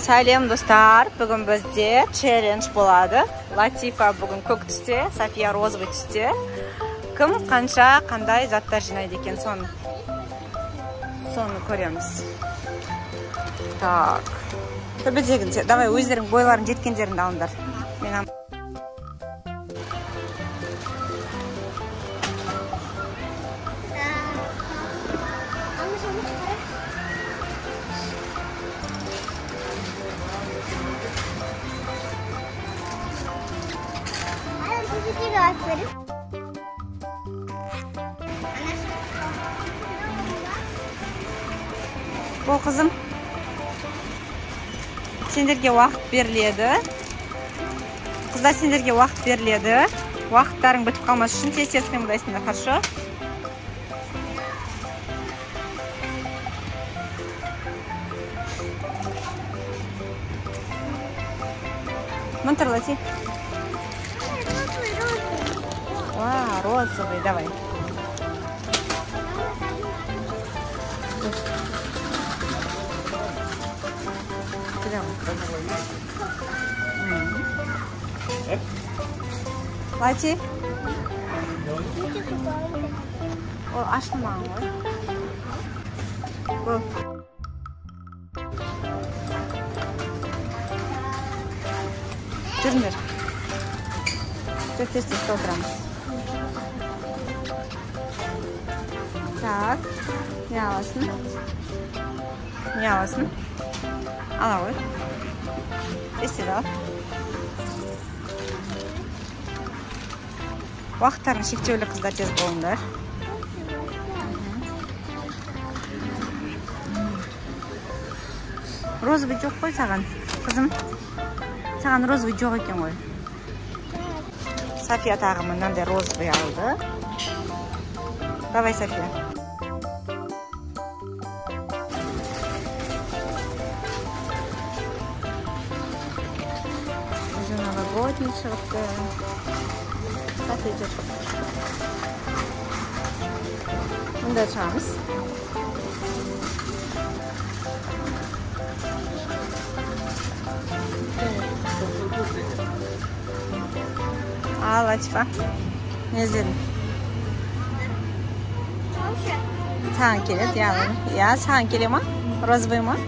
Сәлем достар, бүгін бізде челлендж болады. Латифа бүгін көк түсте, София розовый түсте. Кім қанша қандай заттар жинайды екен, соны көреміз. Так. Төбедегін, давай өздерің бойларын жеткендеріңді алыңдар. Бұл қызым, сендерге уақыт беріледі. Қыздар, сендерге уақыт беріледі. Уақыттарың бітіп қалмас үшін тез-тез қимылдайсыңдар, хорошо? Монтер, лети. Вау, розовый, давай. Лати. Ол ашылмаған ғой. Бұл. Жүріңдер. Тез-тез толтырамыз. Так. Не аласың? Не аласың? Ала ғой. Тез-тез ал. Уақыттарың шектеулі, қыздар, тез болыңдар. Розовый жоқ қой саған, қызым. Саған розовый жоқ екен ғой. София тағы мынандай розовый алды. Давай, София. Уже новогодний шығыпты. Мұнда шығамыз. Ал, Латифа. Не іздедің? Саған келеді, я саған келе ма? Розовый ма?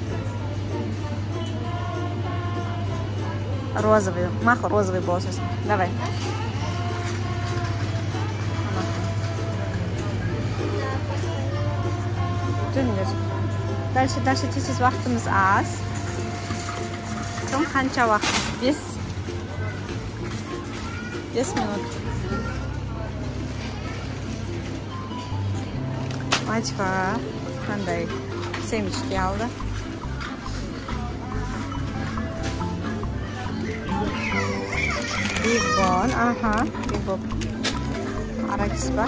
Розовый. Мақыл розовый болсын. Давай. Дальше тез-тез уақытымыз аз. Соң қанша уақыт? 5 минут. Латифа қандай семечки алды. Big Bone, Big Bone. Аракис бар.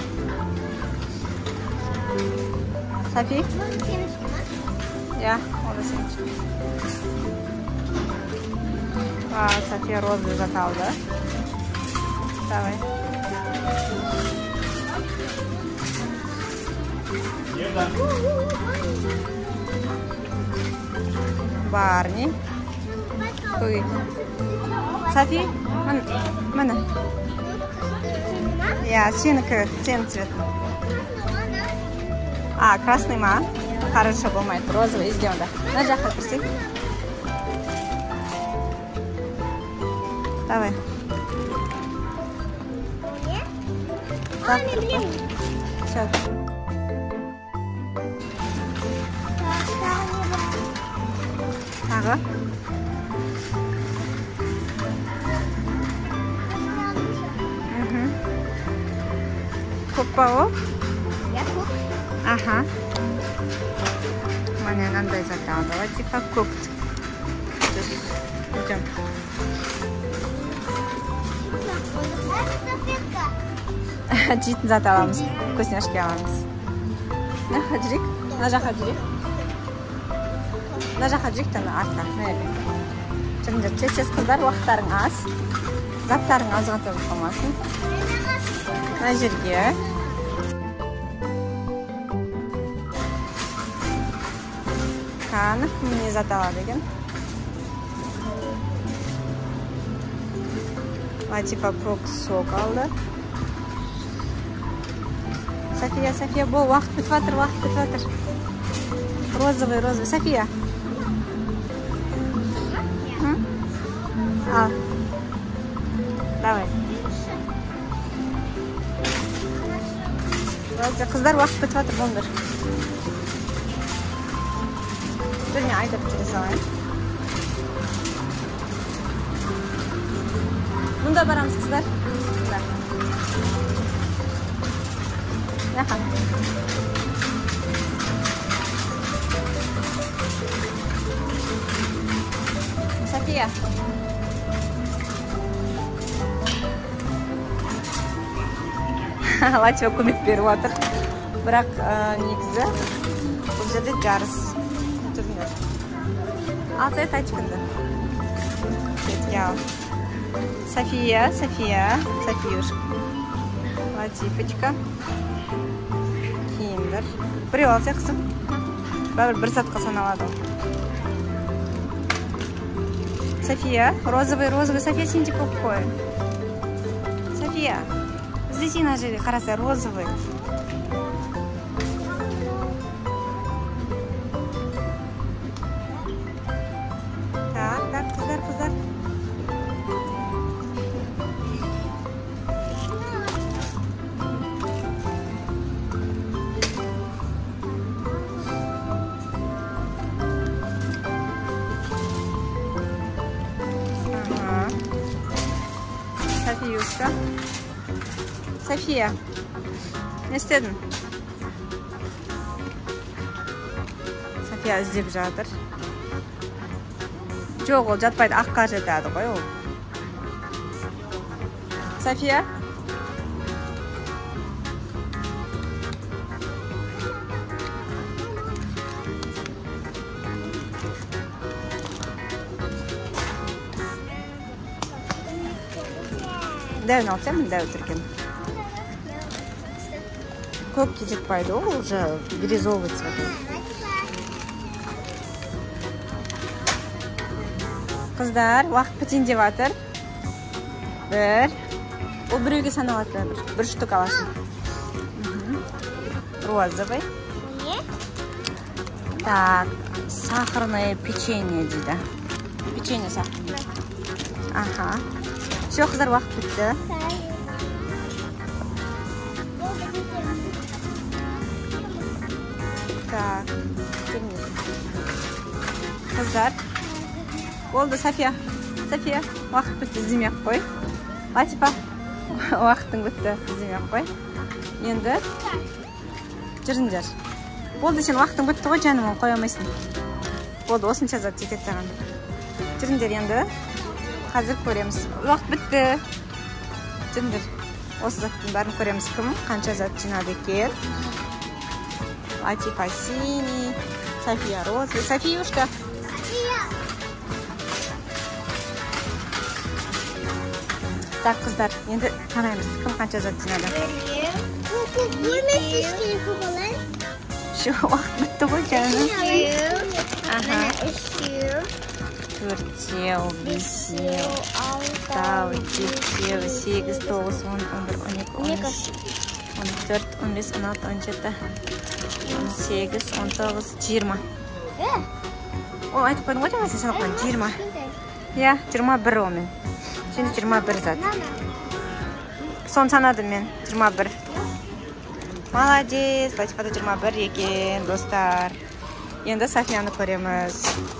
Софи? Я, ол да семечки. София розовый зат алды. Давай. Барни. Софи, mana? Я, сенікі, сен цвет. Красный ма? Хорошо болмайды. Розовый іздеуді. На жаққа кірсек. Давай. Так, все. Тағы. Көк па о? Міне мынандай зат алды. Латифа көк. Идем. Жейтін зат аламыз. Вкусняшки аламыз. На жүрек. На жаққа жүрек. На жаққа жүрек, тәні артқа. Жүріңдер, тез-тез қыздар, уақыттарың аз. Заттарың азға төгіп қалмасын. На жерге. Қанық, міне зат алады екен. Latifa proks sok aldı. Safiya bol vaqt bitvatır. Розовый. Safiya. Al. Давай. Kızlar vaqt bitvatır bunlar. Durma ayda bitiririz alayım. Bunda baramız kızlar. Bunda. Ne kadar? Safiya. Latifa көмек беріп отыр. Бірақ негізі бұл жерде жарыс. Жүріңдер. Алсай тачканды. Кетке ал. Софиюшка. Латифочка. Киімдер. Біреу алсай қысым. Бәрі бір сатқа саналады. София, розовый. София, сен де көп қой. София, здесь на жерде қараса розовый. Так, қыздар. Софиюшка. София, не істедің? София іздеп жатыр. Жоқ, ол жатпайды, аққа жатады ғой ол. София? Дәуін алсам, дәу түрген. Көкке жетпайды, ол уже бирюзовый цвет. Қыздар, уақыт бітейін деп жатыр. Ол біреуге саналады, бір штук аласың. Розовый. Так, сахарное печенье дейді. Печенье сахарное. Ага. Все, қыздар, уақыт бітті. Так, қыздар. Болды, София, уақыт бітті, іздемей-ақ қой. Латифа, уақыттың бітті, іздемей-ақ қой. Енді жүріңдер. Болды, сен уақыттың бітті ғой, жаным, оны қоя алмайсың. Болды, осынша зат жетеді саған. Жүріңдер енді. Қазір көреміз. Уақыт бітті. Жүріңдер. Осы заттың бәрін көреміз. Кім қанша зат жинады екен. Латифа синий, София розовый. Софиюшка. Так, қыздар, енді санаймыз. Кім қанша зат жинады. Şu уақыт бітті ғой, жаным. Ага. 4, 5, 6, 7, 8, 9, 10, 11, 12, 13, 14, 15, 16, 17, 18, 19, 20. Ол айтып қойдың ғой, жаңа сен санап қойдың, 20. Иә, 21 ол мен. Şimdi 21 zat. Son sanadım ben, 21. Молодец, Латифада 21 екен, достар. Енді Софияны көреміз.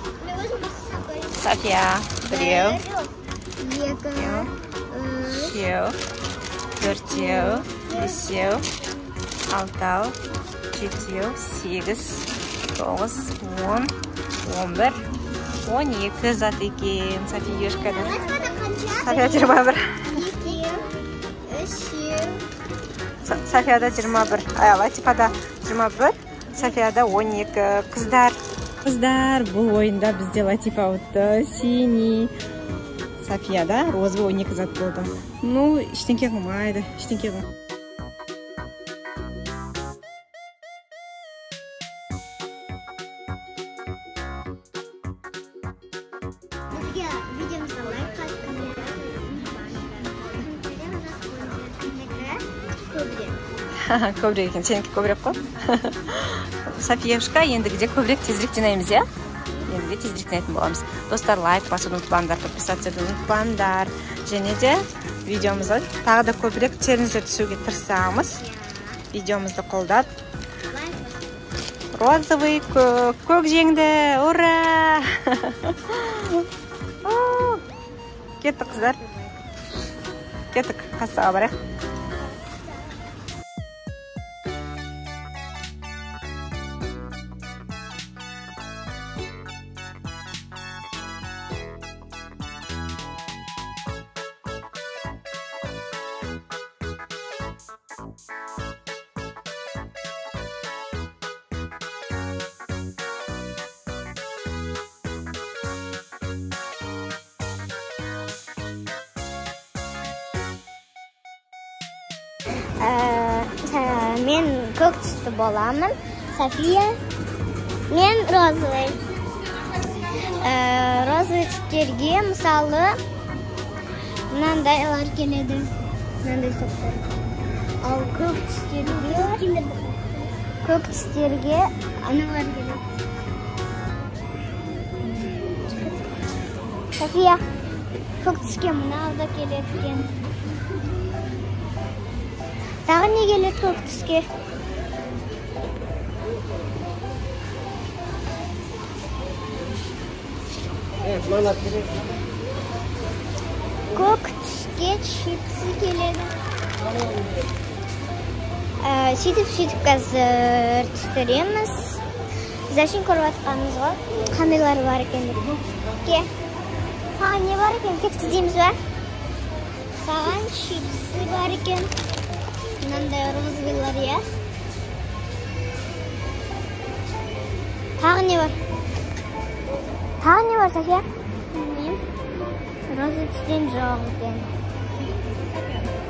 София, біреу, үшеу, төртеу, бесеу, алтау, жетеу, 8, 9, 10, 11, 12 зат екен. Софиюшкада. София 21. Софияда 21. Латифада 21. Софияда 12. Қыздар, бұл ойында бізде Латифа ұтты. Синий. Софияда розовый 12 зат болды. Ну, ештеңке қылмайды. Ештеңке қылмайды. Көбірек екен, сенікі көбірек қой. Софияшка, ендігіде көбірек тезірек жинаймыз, иә? Ендіге тезірек жинайтын боламыз. Достар, лайк басуды ұмытпаңдар, подписаться етуді ұмытпаңдар. Және де видеомызға тағы да көбірек челленджер түсуге тырысамыз. Видеомызды қолдап. Розовый көк жеңді, ура! Кеттік, қыздар. Кеттік, қасыға барайық. Мен көк түсті боламын. София. Мен розовый. Розовый түстерге мысалы мынандайлар келеді. Мынандай соқтар. Ал көк түстерге аналар келеді. София. Көк түске мынау да келеді екен. Тағы не келеді көк түске? Көк түске чипсы келеді. Сөйтіп қазір түстіреміз. Зашын көріп атқанымыз ғой. Қандайлары бар екен деп. Саған не бар екен? Кеп тіземіз ба? Саған чипсы бар екен. Мынандай розовыйлар, иә? Тағы не бар? Тағы не бар, София? Розовый түстен жоқ екен.